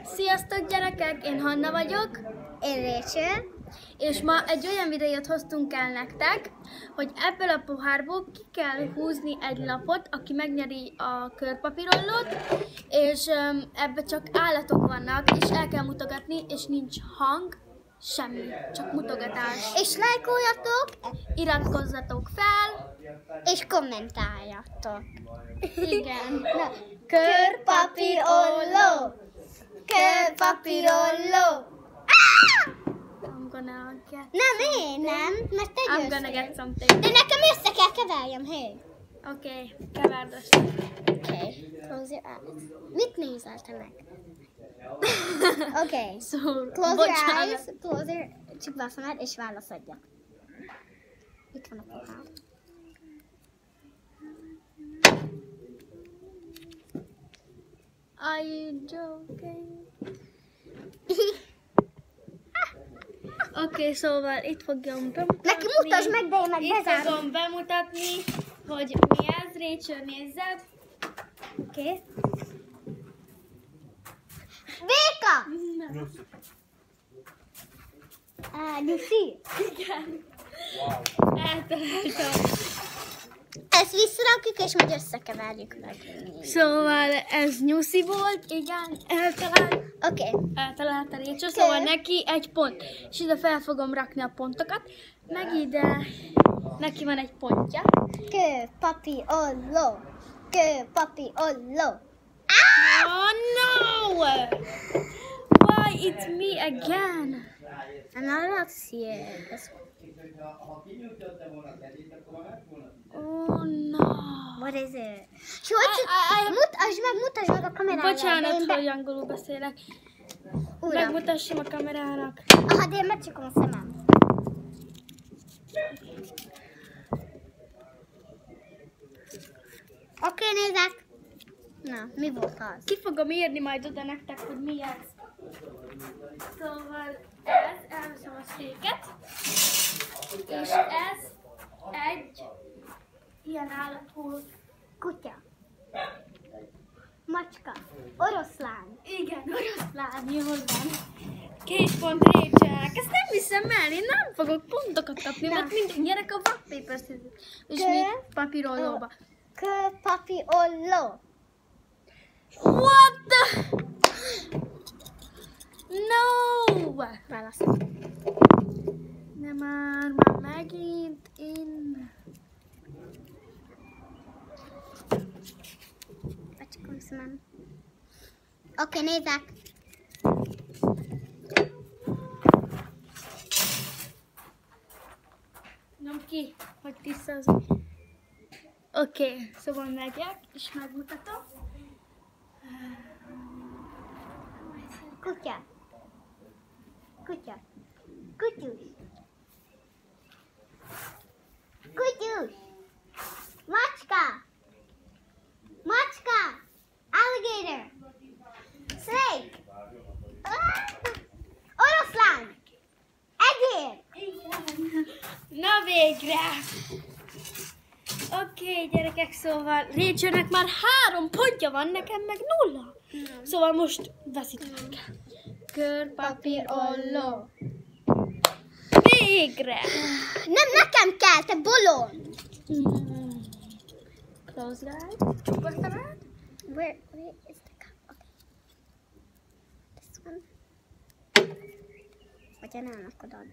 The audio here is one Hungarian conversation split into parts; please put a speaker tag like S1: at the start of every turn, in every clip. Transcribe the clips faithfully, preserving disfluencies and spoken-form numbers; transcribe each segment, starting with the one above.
S1: Sziasztok gyerekek, én Hanna vagyok.
S2: Én Rachel.
S1: És ma egy olyan videót hoztunk el nektek, hogy ebből a pohárból ki kell húzni egy lapot, aki megnyeri a körpapírollót, és um, ebbe csak állatok vannak, és el kell mutogatni, és nincs hang, semmi, csak mutogatás.
S2: És lájkoljatok,
S1: Iratkozzatok fel,
S2: és kommentáljatok.
S1: igen.
S2: Na, körpapírolló! Körpapírolló!
S1: I'm gonna get
S2: Nem, én nem, mert te
S1: I'm
S2: jössz.
S1: gonna get something.
S2: De nekem össze kell keverjem, hé.
S1: Oké, okay, keverd össze.
S2: Okay. Close your eyes. Mit nézel te meg? Oké. Okay.
S1: So,
S2: Close
S1: bocsánat.
S2: your eyes, close your... Csak be a szemed, és válaszadjak. Itt van a pohár.
S1: Are you joking? Oké, okay, szóval itt fogom bemutatni.
S2: Neki mutasd meg, de én meg
S1: Itt
S2: bezárom.
S1: fogom bemutatni, hogy mi ez. Rachel, nézzed.
S2: Oké. Okay. Béka! Ah, Lucy.
S1: Igen. Wow. Eltaláltam.
S2: Ezt visszarakjuk, és majd összekeverjük meg.
S1: Szóval ez Nyuszi volt, igen, eltalált.
S2: Oké. Okay.
S1: Eltalálta Rachel, szóval neki egy pont. És ide fel fogom rakni a pontokat, meg ide neki van egy pontja.
S2: Kő, papi, olló. Kő, papi, olló.
S1: Oh no! Why it's me again?
S2: I'm not allowed to see it.
S1: Oh no!
S2: What is it? És hogy
S1: I- I- I-
S2: mutasd meg, mutasd meg a kamerára.
S1: Bocsánat, hogy angolul beszélek.
S2: Uram.
S1: Megmutassam a kamerának.
S2: Aha, de én megcsikom a szemem. Oké, okay, nézzek. Na, mi volt az?
S1: Ki fogom írni majd oda nektek, hogy mi ez. Szóval ez, elveszem a széket, és ez egy ilyen állatból.
S2: Kutya. Macska. Oroszlán.
S1: Igen, oroszlán, jól van. Két pont Rachelnek. Ezt nem hiszem el, én nem fogok pontokat kapni, mert minden gyerek a rock paper scissors. És
S2: Kö-
S1: mi papírollóba.
S2: Kő, papi, olló.
S1: What the? No!
S2: Válasz.
S1: De már, már megint én...
S2: Becsikom a szemem. Oké, okay, nézzek.
S1: Nyom ki, hogy tisztázni. Oké, okay, szóval megyek, és megmutatom.
S2: Kutya. Kutya. Kutyus. Kutyus. Macska. Macska. Alligator. Snake. Ah! Oroszlán. Egér.
S1: Na végre! Oké, okay, gyerekek, szóval Rachelnek már három pontja van, nekem meg nulla. Mm. Szóval most veszítenek kell. Kör, papír, olló. Végre!
S2: Nem, nekem kell, te bolond.
S1: Mm. Close your eyes. Csukod szemed.
S2: Where, where is the cup? Okay. This one. Hogyha nem, akkor add.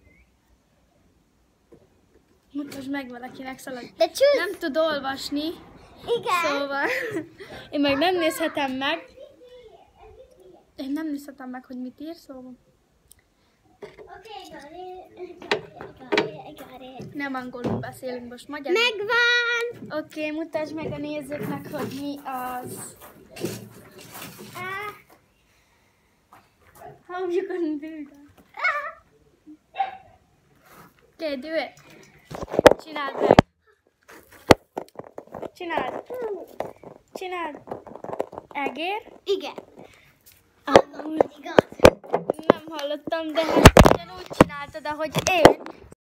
S1: Mutasd meg valakinek, szóval
S2: De csúsz!
S1: nem tud olvasni,
S2: Igen.
S1: szóval én meg nem nézhetem meg. Én nem nézhetem meg, hogy mit ír, szóval
S2: Okay, got it. Got it, got it.
S1: nem angolul beszélünk, most magyarul.
S2: Megvan!
S1: Oké, okay, mutasd meg a nézőknek, hogy mi az.
S2: Ah,
S1: How you gonna do that? Okay, do it. Csináld meg. Csináld. Csináld. Egér?
S2: igen.
S1: Ah,
S2: Igaz.
S1: nem hallottam, de hát ugyanúgy csináltad, ahogy én.